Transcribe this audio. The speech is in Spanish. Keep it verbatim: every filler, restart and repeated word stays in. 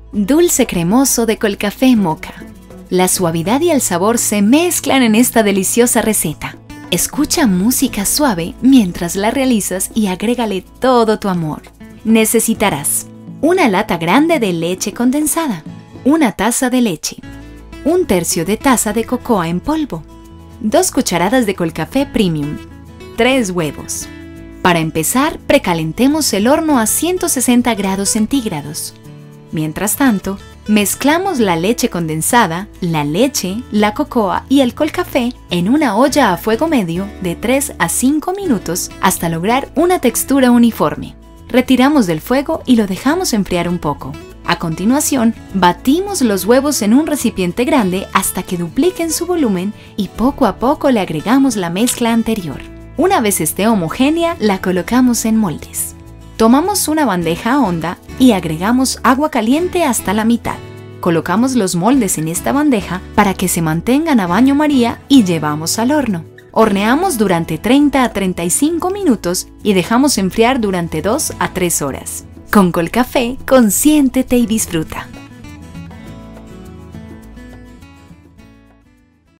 Dulce cremoso de Colcafé Moka. La suavidad y el sabor se mezclan en esta deliciosa receta. Escucha música suave mientras la realizas y agrégale todo tu amor. Necesitarás una lata grande de leche condensada, una taza de leche, un tercio de taza de cocoa en polvo, dos cucharadas de Colcafé Premium, tres huevos. Para empezar, precalentemos el horno a ciento sesenta grados centígrados. Mientras tanto, mezclamos la leche condensada, la leche, la cocoa y el Colcafé en una olla a fuego medio de tres a cinco minutos hasta lograr una textura uniforme. Retiramos del fuego y lo dejamos enfriar un poco. A continuación, batimos los huevos en un recipiente grande hasta que dupliquen su volumen y poco a poco le agregamos la mezcla anterior. Una vez esté homogénea, la colocamos en moldes. Tomamos una bandeja honda y agregamos agua caliente hasta la mitad. Colocamos los moldes en esta bandeja para que se mantengan a baño María y llevamos al horno. Horneamos durante treinta a treinta y cinco minutos y dejamos enfriar durante dos a tres horas. Con Colcafé, consiéntete y disfruta.